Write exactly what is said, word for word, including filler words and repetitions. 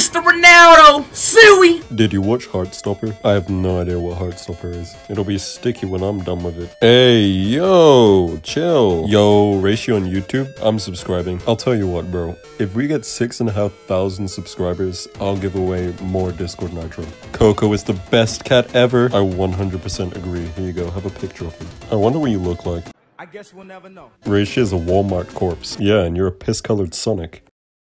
Mister Ronaldo, suwee. Did you watch Heartstopper? I have no idea what Heartstopper is. It'll be sticky when I'm done with it. Hey, yo, chill. Yo, Raishee on YouTube, I'm subscribing. I'll tell you what, bro. If we get six and a half thousand subscribers, I'll give away more Discord Nitro. Coco is the best cat ever. I one hundred percent agree. Here you go, have a picture of him. I wonder what you look like. I guess we'll never know. Raishee is a Walmart corpse. Yeah, and you're a piss-colored Sonic.